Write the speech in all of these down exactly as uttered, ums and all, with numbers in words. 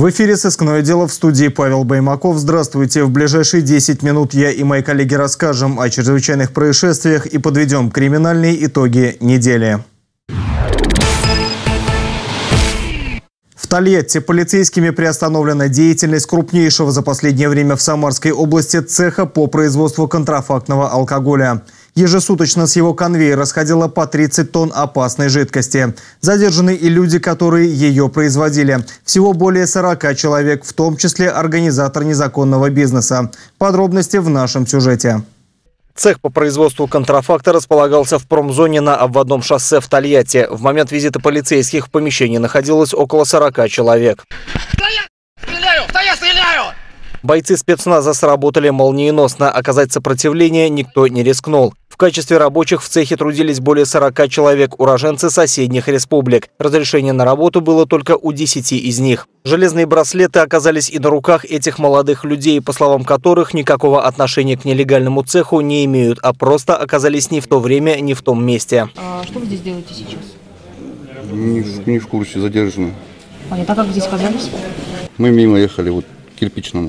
В эфире «Сыскное дело», в студии Павел Баймаков. Здравствуйте. В ближайшие десять минут я и мои коллеги расскажем о чрезвычайных происшествиях и подведем криминальные итоги недели. В Тольятти полицейскими приостановлена деятельность крупнейшего за последнее время в Самарской области цеха по производству контрафактного алкоголя. Ежесуточно с его конвейера сходило по тридцать тонн опасной жидкости. Задержаны и люди, которые ее производили. Всего более сорока человек, в том числе организатор незаконного бизнеса. Подробности в нашем сюжете. Цех по производству контрафакта располагался в промзоне на обводном шоссе в Тольятти. В момент визита полицейских в помещении находилось около сорока человек. Да я стреляю! Да я стреляю! Бойцы спецназа сработали молниеносно. Оказать сопротивление никто не рискнул. В качестве рабочих в цехе трудились более сорока человек, уроженцы соседних республик. Разрешение на работу было только у десяти из них. Железные браслеты оказались и на руках этих молодых людей, по словам которых никакого отношения к нелегальному цеху не имеют, а просто оказались не в то время, не в том месте. А что вы здесь делаете сейчас? Не, не в курсе, задержаны. Понятно, а как здесь оказались? Мы мимо ехали, вот, к кирпичному.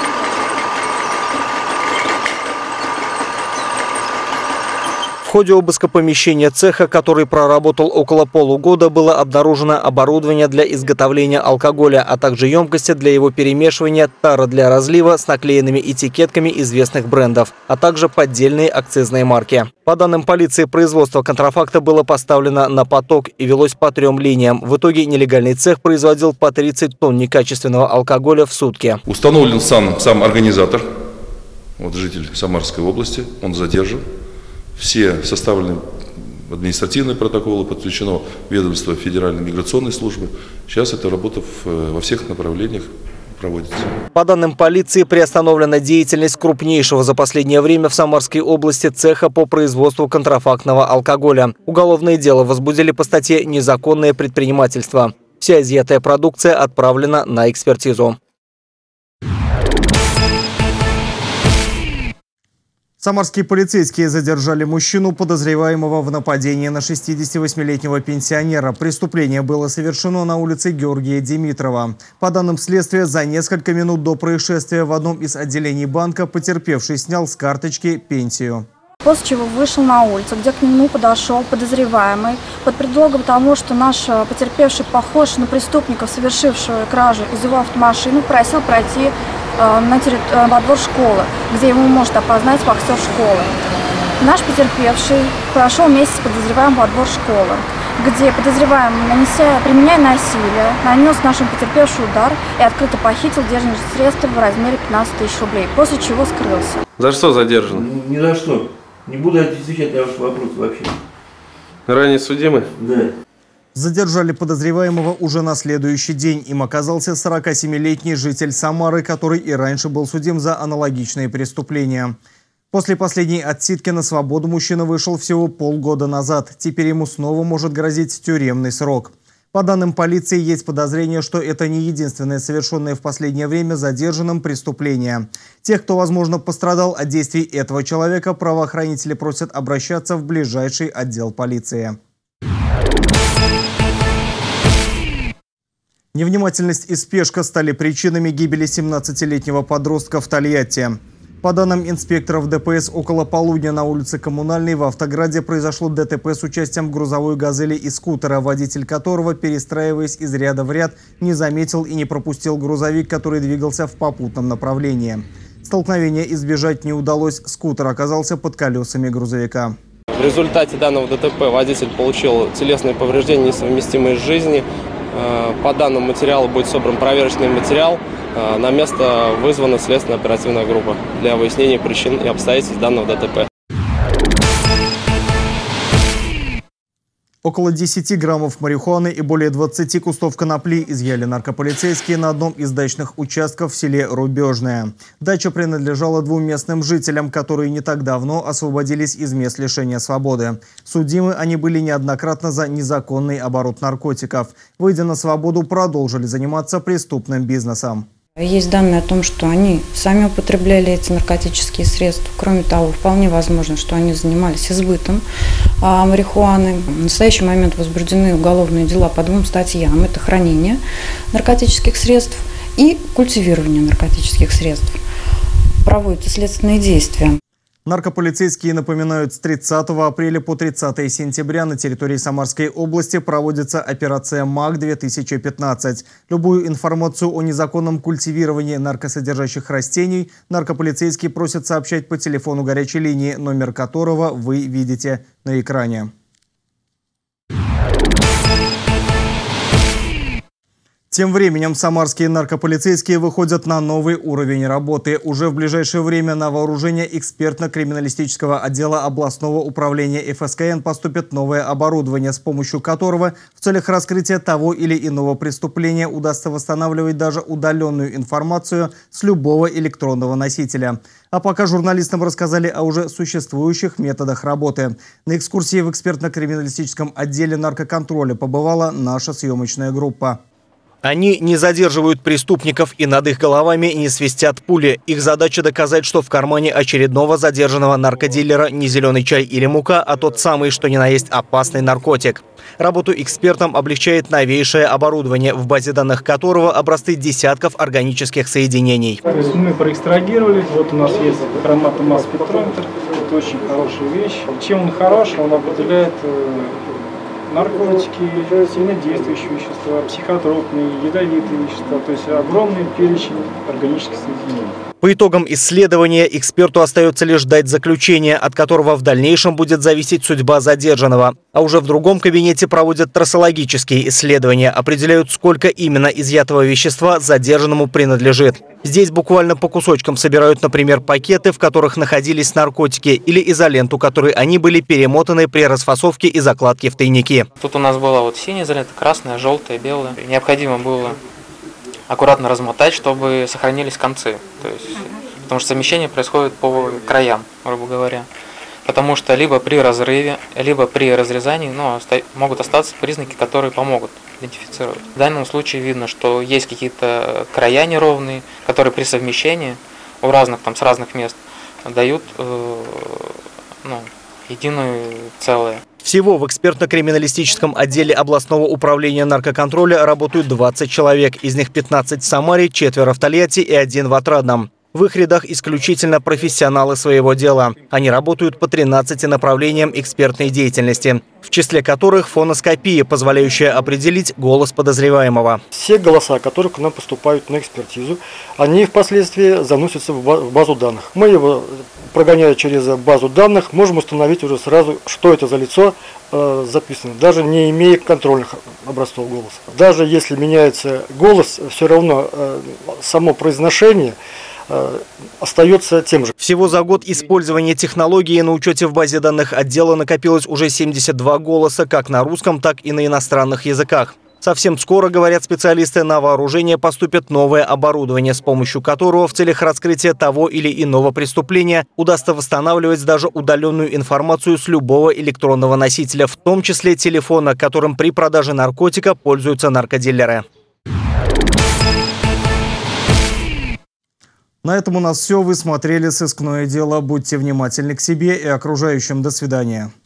В ходе обыска помещения цеха, который проработал около полугода, было обнаружено оборудование для изготовления алкоголя, а также емкости для его перемешивания, тара для разлива с наклеенными этикетками известных брендов, а также поддельные акцизные марки. По данным полиции, производство контрафакта было поставлено на поток и велось по трем линиям. В итоге нелегальный цех производил по тридцать тонн некачественного алкоголя в сутки. Установлен сам, сам организатор, вот житель Самарской области, он задержан. Все составлены административные протоколы, подключено ведомство Федеральной миграционной службы. Сейчас эта работа во всех направлениях проводится. По данным полиции, приостановлена деятельность крупнейшего за последнее время в Самарской области цеха по производству контрафактного алкоголя. Уголовное дело возбудили по статье «Незаконное предпринимательство». Вся изъятая продукция отправлена на экспертизу. Самарские полицейские задержали мужчину, подозреваемого в нападении на шестидесятивосьмилетнего пенсионера. Преступление было совершено на улице Георгия Димитрова. По данным следствия, за несколько минут до происшествия в одном из отделений банка потерпевший снял с карточки пенсию. После чего вышел на улицу, где к нему подошел подозреваемый под предлогом того, что наш потерпевший похож на преступника, совершившего кражу из его автомашины, просил пройти э, на территорию, во двор школы, где ему может опознать боксер школы. Наш потерпевший прошел вместе с подозреваемым во двор школы, где подозреваемый, нанеся, применяя насилие, нанес нашему потерпевшему удар и открыто похитил денежные средства в размере пятнадцати тысяч рублей, после чего скрылся. За что задержан? Ни за что. Не буду отвечать на ваш вопрос вообще. Ранее судимый? Да. Задержали подозреваемого уже на следующий день. Им оказался сорокасемилетний житель Самары, который и раньше был судим за аналогичные преступления. После последней отсидки на свободу мужчина вышел всего полгода назад. Теперь ему снова может грозить тюремный срок. По данным полиции, есть подозрение, что это не единственное совершенное в последнее время задержанным преступление. Тех, кто, возможно, пострадал от действий этого человека, правоохранители просят обращаться в ближайший отдел полиции. Невнимательность и спешка стали причинами гибели семнадцатилетнего подростка в Тольятти. По данным инспекторов ДПС, около полудня на улице Коммунальной в Автограде произошло ДТП с участием грузовой «Газели» и скутера, водитель которого, перестраиваясь из ряда в ряд, не заметил и не пропустил грузовик, который двигался в попутном направлении. Столкновения избежать не удалось, скутер оказался под колесами грузовика. В результате данного ДТП водитель получил телесные повреждения, несовместимые с жизнью. По данному материалу будет собран проверочный материал. На место вызвана следственно-оперативная группа для выяснения причин и обстоятельств данного ДТП. Около десяти граммов марихуаны и более двадцати кустов конопли изъяли наркополицейские на одном из дачных участков в селе Рубежное. Дача принадлежала двум местным жителям, которые не так давно освободились из мест лишения свободы. Судимы они были неоднократно за незаконный оборот наркотиков. Выйдя на свободу, продолжили заниматься преступным бизнесом. Есть данные о том, что они сами употребляли эти наркотические средства. Кроме того, вполне возможно, что они занимались избытом а, марихуаны. В настоящий момент возбуждены уголовные дела по двум статьям. Это хранение наркотических средств и культивированию наркотических средств. Проводятся следственные действия. Наркополицейские напоминают, с тридцатого апреля по тридцатое сентября на территории Самарской области проводится операция МАК две тысячи пятнадцать. Любую информацию о незаконном культивировании наркосодержащих растений наркополицейские просят сообщать по телефону горячей линии, номер которого вы видите на экране. Тем временем самарские наркополицейские выходят на новый уровень работы. Уже в ближайшее время на вооружение экспертно-криминалистического отдела областного управления эф эс ка эн поступит новое оборудование, с помощью которого в целях раскрытия того или иного преступления удастся восстанавливать даже удаленную информацию с любого электронного носителя. А пока журналистам рассказали о уже существующих методах работы. На экскурсии в экспертно-криминалистическом отделе наркоконтроля побывала наша съемочная группа. Они не задерживают преступников и над их головами не свистят пули. Их задача доказать, что в кармане очередного задержанного наркодилера не зеленый чай или мука, а тот самый, что ни на есть опасный наркотик. Работу экспертам облегчает новейшее оборудование, в базе данных которого образцы десятков органических соединений. То есть мы проэкстрагировали, вот у нас есть хроматомасс-спектрометр, это очень хорошая вещь. Чем он хорош, он определяет наркотики, сильнодействующие вещества, психотропные, ядовитые вещества, то есть огромный перечень органических соединений. По итогам исследования эксперту остается лишь дать заключение, от которого в дальнейшем будет зависеть судьба задержанного. А уже в другом кабинете проводят трассологические исследования, определяют, сколько именно изъятого вещества задержанному принадлежит. Здесь буквально по кусочкам собирают, например, пакеты, в которых находились наркотики, или изоленту, которой они были перемотаны при расфасовке и закладке в тайники. Тут у нас была вот синяя изолента, красная, желтая, белая. Необходимо было аккуратно размотать, чтобы сохранились концы. То есть, потому что совмещение происходит по краям, грубо говоря. Потому что либо при разрыве, либо при разрезании ну, могут остаться признаки, которые помогут идентифицировать. В данном случае видно, что есть какие-то края неровные, которые при совмещении у разных, там, с разных мест дают э, ну, единое целое. Всего в экспертно-криминалистическом отделе областного управления наркоконтроля работают двадцать человек. Из них пятнадцать в Самаре, четверо в Тольятти и один в Отрадном. В их рядах исключительно профессионалы своего дела. Они работают по тринадцати направлениям экспертной деятельности, в числе которых фоноскопия, позволяющая определить голос подозреваемого. Все голоса, которые к нам поступают на экспертизу, они впоследствии заносятся в базу данных. Мы его, прогоняя через базу данных, можем установить уже сразу, что это за лицо э, записано, даже не имея контрольных образцов голоса. Даже если меняется голос, все равно э, само произношение остается тем же. Всего за год использования технологии на учете в базе данных отдела накопилось уже семьдесят два голоса как на русском, так и на иностранных языках. Совсем скоро, говорят специалисты, на вооружение поступит новое оборудование, с помощью которого в целях раскрытия того или иного преступления удастся восстанавливать даже удаленную информацию с любого электронного носителя, в том числе телефона, которым при продаже наркотика пользуются наркодилеры. На этом у нас все. Вы смотрели «Сыскное дело». Будьте внимательны к себе и окружающим. До свидания.